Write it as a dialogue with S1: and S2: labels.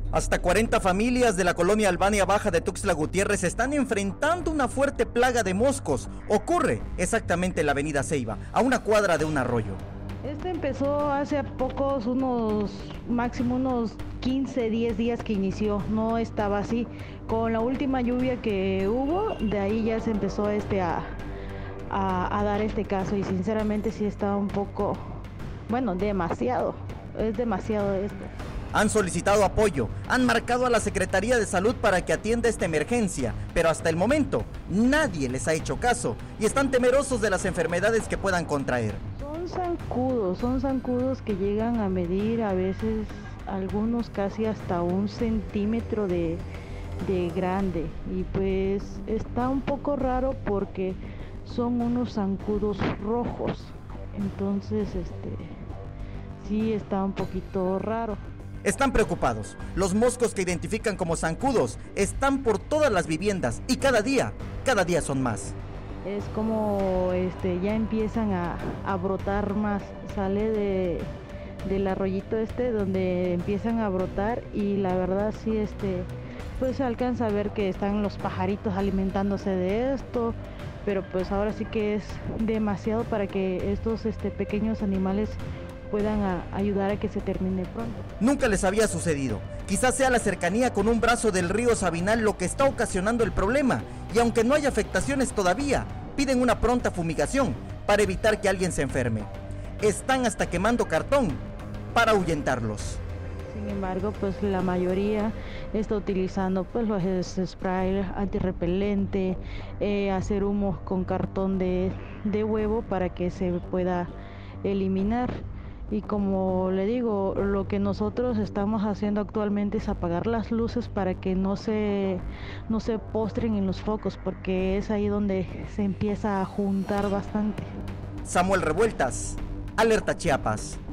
S1: Hasta 40 familias de la colonia Albania Baja de Tuxtla Gutiérrez están enfrentando una fuerte plaga de moscos. Ocurre exactamente en la avenida Ceiba, a una cuadra de un arroyo.
S2: Este empezó hace pocos, máximo unos 15, 10 días que inició, no estaba así. Con la última lluvia que hubo, de ahí ya se empezó a dar este caso y sinceramente sí está un poco, demasiado, es demasiado esto.
S1: Han solicitado apoyo, han marcado a la Secretaría de Salud para que atienda esta emergencia, pero hasta el momento nadie les ha hecho caso y están temerosos de las enfermedades que puedan contraer.
S2: Son zancudos que llegan a medir a veces algunos casi hasta 1 centímetro de grande y pues está un poco raro porque son unos zancudos rojos, entonces sí está un poquito raro.
S1: Están preocupados. Los moscos que identifican como zancudos están por todas las viviendas y cada día son más.
S2: Es como ya empiezan a brotar más, sale del arroyito donde empiezan a brotar y la verdad sí pues se alcanza a ver que están los pajaritos alimentándose de esto, pero pues ahora sí que es demasiado para que estos pequeños animales puedan ayudar a que se termine pronto.
S1: Nunca les había sucedido. Quizás sea la cercanía con un brazo del río Sabinal lo que está ocasionando el problema, y aunque no hay afectaciones todavía, piden una pronta fumigación para evitar que alguien se enferme. Están hasta quemando cartón para ahuyentarlos.
S2: Sin embargo, pues la mayoría está utilizando pues los spray antirrepelente, hacer humos con cartón de huevo para que se pueda eliminar. Y como le digo, lo que nosotros estamos haciendo actualmente es apagar las luces para que no se postren en los focos, porque es ahí donde se empieza a juntar bastante.
S1: Samuel Revueltas, Alerta Chiapas.